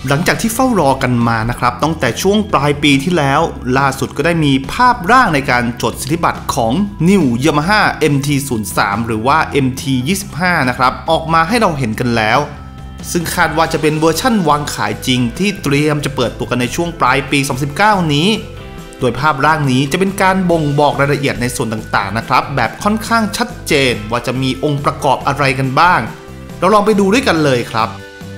หลังจากที่เฝ้ารอกันมานะครับตั้งแต่ช่วงปลายปีที่แล้วล่าสุดก็ได้มีภาพร่างในการจดสิทธิบัตรของ New Yamaha MT-03 หรือว่า MT-25 นะครับออกมาให้เราเห็นกันแล้วซึ่งคาดว่าจะเป็นเวอร์ชั่นวางขายจริงที่เตรียมจะเปิดตัวกันในช่วงปลายปี 2019 นี้โดยภาพร่างนี้จะเป็นการบ่งบอกรายละเอียดในส่วนต่างๆนะครับแบบค่อนข้างชัดเจนว่าจะมีองค์ประกอบอะไรกันบ้างเราลองไปดูด้วยกันเลยครับ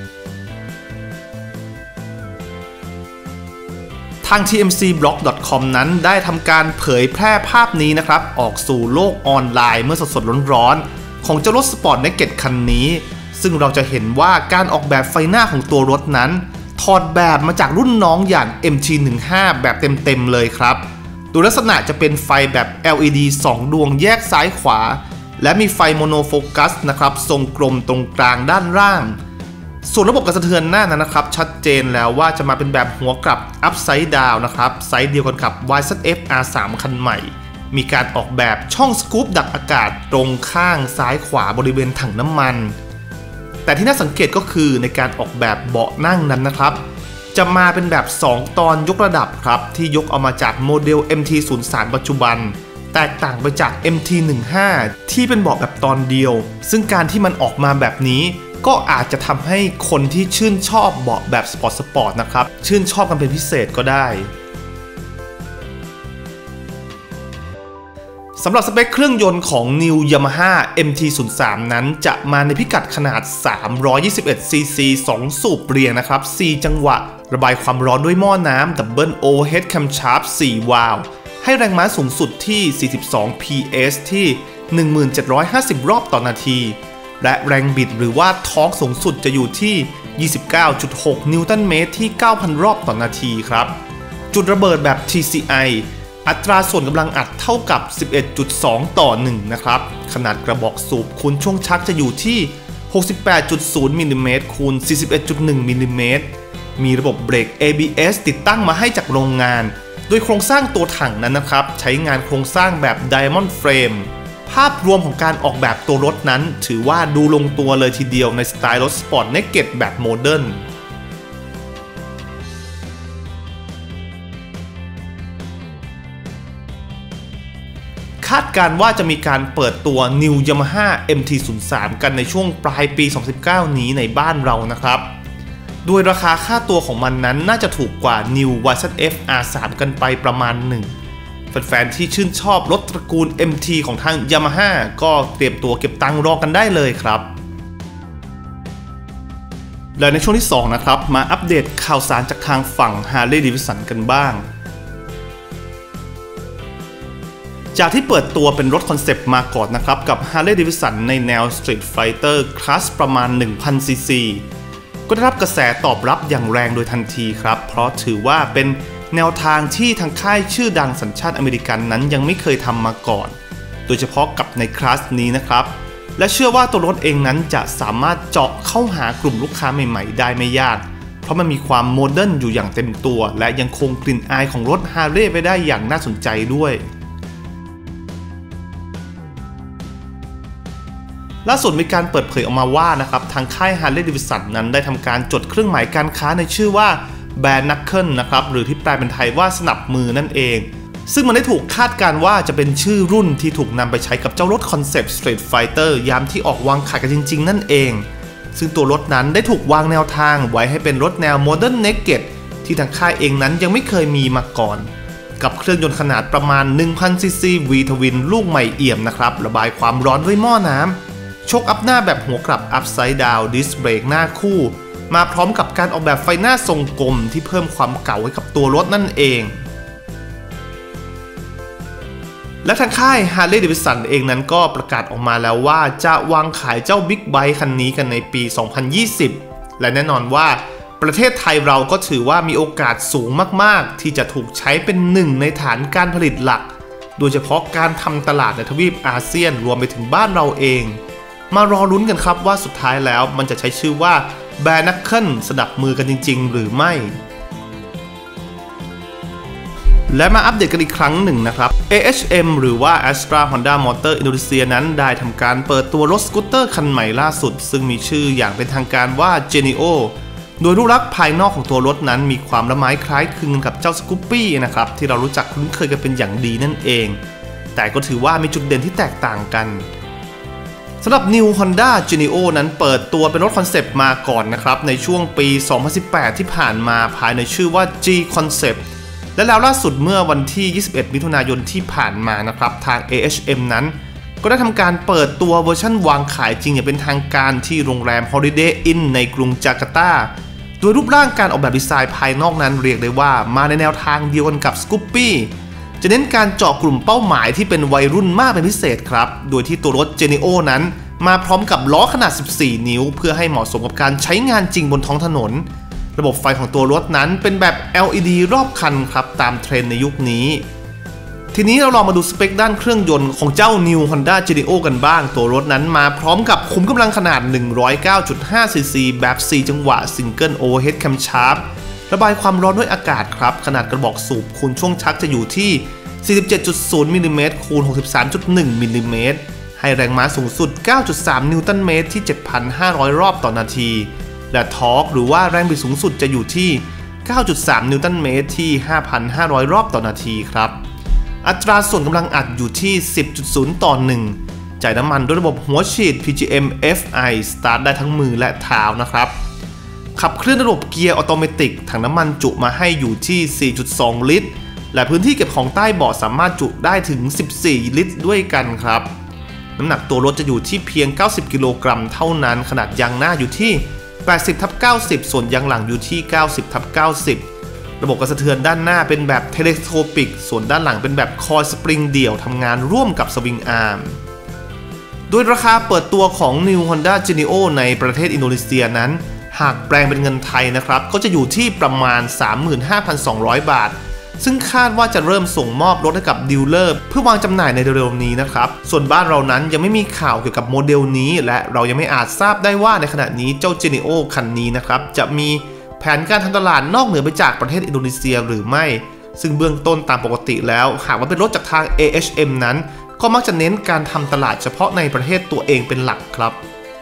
ทาง tmcblog.com นั้นได้ทำการเผยแพร่ภาพนี้นะครับออกสู่โลกออนไลน์เมื่อสดๆร้อนๆของเจ้ารถสปอร์ตเนกเก็ตคันนี้ซึ่งเราจะเห็นว่าการออกแบบไฟหน้าของตัวรถนั้นถอดแบบมาจากรุ่นน้องอย่าง MT-15 แบบเต็มๆเลยครับโดยลักษณะจะเป็นไฟแบบ LED 2 ดวงแยกซ้ายขวาและมีไฟโมโนโฟกัสนะครับทรงกลมตรงกลางด้านล่างส่วนระบบการสะเทือนหน้านั้นนะครับชัดเจนแล้วว่าจะมาเป็นแบบหัวกลับ Upside Down นะครับไซส์เดียวกันกับ YZF R3 คันใหม่มีการออกแบบช่องสกู๊ปดักอากาศตรงข้างซ้ายขวาบริเวณถังน้ำมันแต่ที่น่าสังเกตก็คือในการออกแบบเบาะนั่งนั้นนะครับจะมาเป็นแบบ2ตอนยกระดับครับที่ยกเอามาจากโมเดล MT-03 ปัจจุบันแตกต่างไปจาก MT-15 ที่เป็นเบาะแบบตอนเดียวซึ่งการที่มันออกมาแบบนี้ก็อาจจะทำให้คนที่ชื่นชอบเบาะแบบสปอร์ตนะครับชื่นชอบกันเป็นพิเศษก็ได้สำหรับสเปคเครื่องยนต์ของ New Yamaha MT-03 นั้นจะมาในพิกัดขนาด 321cc 2 สูบเรียงนะครับ 4 จังหวะระบายความร้อนด้วยหม้อน้ำ Double Overhead Camshaft 4 วาล์วให้แรงม้าสูงสุดที่42 PS ที่ 1750 รอบต่อนาทีและแรงบิดหรือว่าทอร์กสูงสุดจะอยู่ที่ 29.6 นิวตันเมตรที่ 9,000 รอบต่อนาทีครับจุดระเบิดแบบ TCIอัตราส่วนกำลังอัดเท่ากับ 11.2 ต่อ 1 นะครับขนาดกระบอกสูบคูณช่วงชักจะอยู่ที่ 68.0 มิลลิเมตรคูณ 41.1 มิลลิเมตรมีระบบเบรก ABS ติดตั้งมาให้จากโรงงานโดยโครงสร้างตัวถังนั้นนะครับใช้งานโครงสร้างแบบ Diamond Frame ภาพรวมของการออกแบบตัวรถนั้นถือว่าดูลงตัวเลยทีเดียวในสไตล์รถสปอร์ตเนกเก็ตแบบโมเดิร์นคาดการว่าจะมีการเปิดตัว New Yamaha MT-03 กันในช่วงปลายปี 2019 นี้ในบ้านเรานะครับโดยราคาค่าตัวของมันนั้นน่าจะถูกกว่า New YZF R3 กันไปประมาณหนึ่งแฟนๆที่ชื่นชอบรถตระกูล MT ของทาง Yamaha ก็เตรียมตัวเก็บตังค์รอกันได้เลยครับและในช่วงที่2นะครับมาอัปเดตข่าวสารจากทางฝั่ง Harley Davidson กันบ้างจากที่เปิดตัวเป็นรถคอนเซปต์มาก่อนนะครับกับ Harley Davidson ในแนว Street Fighter คลาสประมาณ 1,000cc ก็ได้รับกระแสตอบรับอย่างแรงโดยทันทีครับเพราะถือว่าเป็นแนวทางที่ทางค่ายชื่อดังสัญชาติอเมริกันนั้นยังไม่เคยทำมาก่อนโดยเฉพาะกับในคลาสนี้นะครับและเชื่อว่าตัวรถเองนั้นจะสามารถเจาะเข้าหากลุ่มลูกค้าใหม่ๆได้ไม่ยากเพราะมันมีความโมเดิร์นอยู่อย่างเต็มตัวและยังคงกลิ่นอายของรถ Harley ไว้ได้อย่างน่าสนใจด้วยล่าสุดมีการเปิดเผยออกมาว่านะครับทางค่าย Harley Davidson นั้นได้ทำการจดเครื่องหมายการค้าในชื่อว่า Bare Knuckle นะครับหรือที่แปลเป็นไทยว่าสนับมือนั่นเองซึ่งมันได้ถูกคาดการว่าจะเป็นชื่อรุ่นที่ถูกนำไปใช้กับเจ้ารถคอนเซปต์ Street Fighter ยามที่ออกวางขายกันจริงๆนั่นเองซึ่งตัวรถนั้นได้ถูกวางแนวทางไว้ให้เป็นรถแนว Modern Naked ที่ทางค่ายเองนั้นยังไม่เคยมีมาก่อนกับเครื่องยนต์ขนาดประมาณ 1,000cc V-Twin ลูกใหม่เอี่ยมนะครับระบายความร้อนด้วยหม้อน้ำโชคอัพหน้าแบบหัวกลับ Upside Down ดิสเบรกหน้าคู่มาพร้อมกับการออกแบบไฟหน้าทรงกลมที่เพิ่มความเก่าให้กับตัวรถนั่นเองและทางค่าย Harley Davidson เองนั้นก็ประกาศออกมาแล้วว่าจะวางขายเจ้า Big Bike คันนี้กันในปี 2020 และแน่นอนว่าประเทศไทยเราก็ถือว่ามีโอกาสสูงมากๆที่จะถูกใช้เป็นหนึ่งในฐานการผลิตหลักโดยเฉพาะการทำตลาดในทวีปอาเซียนรวมไปถึงบ้านเราเองมารอลุ้นกันครับว่าสุดท้ายแล้วมันจะใช้ชื่อว่า Bare Knuckle สนับมือกันจริงๆหรือไม่และมาอัปเดตกันอีกครั้งหนึ่งนะครับ AHM หรือว่า Astra Honda Motor Indonesia นั้นได้ทำการเปิดตัวรถสกูตเตอร์คันใหม่ล่าสุดซึ่งมีชื่ออย่างเป็นทางการว่า Genio โดยรูปลักษณ์ภายนอกของตัวรถนั้นมีความละไม้คล้ายคลึงกับเจ้าสกูปปี้นะครับที่เรารู้จักคุ้นเคยกันเป็นอย่างดีนั่นเองแต่ก็ถือว่ามีจุดเด่นที่แตกต่างกันสำหรับ New Honda Genio นั้นเปิดตัวเป็นรถคอนเซปต์มาก่อนนะครับในช่วงปี 2018 ที่ผ่านมาภายในชื่อว่า G Concept และแล้วล่าสุดเมื่อวันที่ 21 มิถุนายนที่ผ่านมานะครับทาง AHM นั้นก็ได้ทำการเปิดตัวเวอร์ชันวางขายจริงอย่างเป็นทางการที่โรงแรม Holiday Inn ในกรุงจาการ์ตาโดยรูปร่างการออกแบบดีไซน์ภายนอกนั้นเรียกได้ว่ามาในแนวทางเดียวกันกับ Scoopy จะเน้นการเจาะกลุ่มเป้าหมายที่เป็นวัยรุ่นมากเป็นพิเศษครับโดยที่ตัวรถ Genio นั้นมาพร้อมกับล้อขนาด 14 นิ้วเพื่อให้เหมาะสมกับการใช้งานจริงบนท้องถนนระบบไฟของตัวรถนั้นเป็นแบบ LED รอบคันครับตามเทรนด์ในยุคนี้ทีนี้เราลองมาดูสเปคด้านเครื่องยนต์ของเจ้า New Honda Genio กันบ้างตัวรถนั้นมาพร้อมกับขุมกำลังขนาด 109.5 ซีซีแบบ 4 จังหวะ Single Overhead Camshaft ระบายความร้อนด้วยอากาศครับขนาดกระบอกสูบคูณช่วงชักจะอยู่ที่ 47.0 มิลลิเมตรคูณ 63.1 มิลลิเมตรให้แรงม้าสูงสุด 9.3 นิวตันเมตรที่ 7,500 รอบต่อนาทีและทอร์กหรือว่าแรงบิดสูงสุดจะอยู่ที่ 9.3 นิวตันเมตรที่ 5,500 รอบต่อนาทีครับอัตราส่วนกำลังอัดอยู่ที่ 10.0 ต่อ 1จ่ายน้ำมันด้วยระบบหัวฉีด PGM FI สตาร์ทได้ทั้งมือและเท้านะครับขับเคลื่อนระบบเกียร์ออโตเมติกถังน้ำมันจุมาให้อยู่ที่ 4.2 ลิตรและพื้นที่เก็บของใต้เบาะสามารถจุได้ถึง 14 ลิตรด้วยกันครับน้ำหนักตัวรถจะอยู่ที่เพียง 90 กิโลกรัมเท่านั้นขนาดยางหน้าอยู่ที่ 80/90 ส่วนยางหลังอยู่ที่ 90/90 ระบบกระสะเทือนด้านหน้าเป็นแบบเทเลสโคปิกส่วนด้านหลังเป็นแบบคอยสปริงเดี่ยวทำงานร่วมกับสวิงอาร์มโดยราคาเปิดตัวของ New Honda Genio ในประเทศอินโดนีเซียนั้นหากแปลงเป็นเงินไทยนะครับก็จะอยู่ที่ประมาณ 35,200 บาทซึ่งคาดว่าจะเริ่มส่งมอบรถให้กับดีลเลอร์เพื่อวางจำหน่ายในเร็วๆนี้นะครับส่วนบ้านเรานั้นยังไม่มีข่าวเกี่ยวกับโมเดลนี้และเรายังไม่อาจทราบได้ว่าในขณะนี้เจ้า Genio คันนี้นะครับจะมีแผนการทำตลาดนอกเหนือไปจากประเทศอินโดนีเซียหรือไม่ซึ่งเบื้องต้นตามปกติแล้วหากว่าเป็นรถจากทาง AHM นั้นก็มักจะเน้นการทำตลาดเฉพาะในประเทศตัวเองเป็นหลักครับ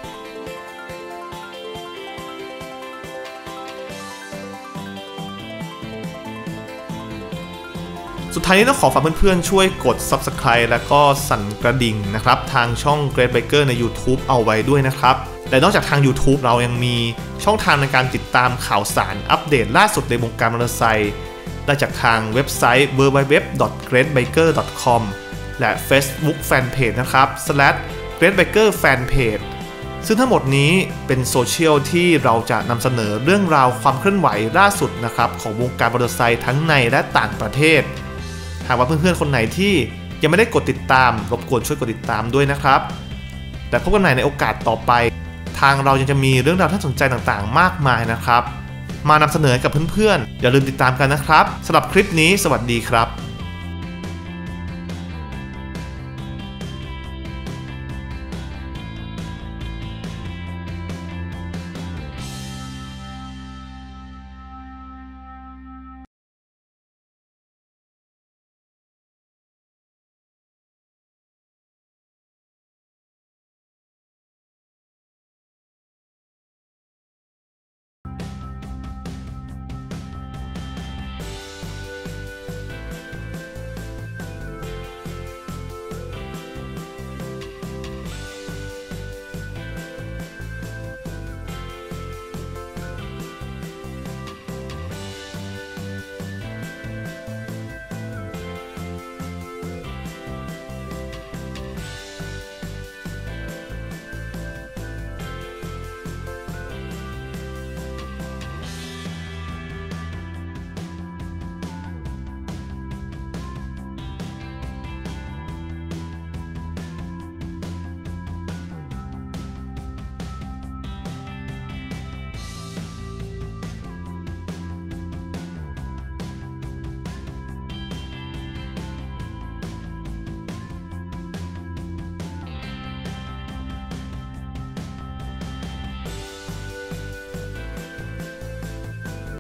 สุดท้ายนี้ต้องขอฝากเพื่อนๆช่วยกด Subscribe และก็สั่นกระดิ่งนะครับทางช่อง Great Biker ใน YouTube เอาไว้ด้วยนะครับและนอกจากทาง YouTube เรายังมีช่องทางในการติดตามข่าวสารอัปเดตล่าสุดในวงการมอเตอร์ไซค์ได้จากทางเว็บไซต์ www.greatbiker.com และ Facebook Fanpage นะครับ /greatbikerfanpage ซึ่งทั้งหมดนี้เป็นโซเชียลที่เราจะนำเสนอเรื่องราวความเคลื่อนไหวล่าสุดนะครับของวงการมอเตอร์ไซค์ทั้งในและต่างประเทศหากว่าเพื่อนๆคนไหนที่ยังไม่ได้กดติดตามรบกวนช่วยกดติดตามด้วยนะครับและพบกันใหม่ในโอกาสต่อไปทางเรายังจะมีเรื่องราวที่น่าสนใจต่างๆมากมายนะครับมานำเสนอกับเพื่อนๆอย่าลืมติดตามกันนะครับสำหรับคลิปนี้สวัสดีครับ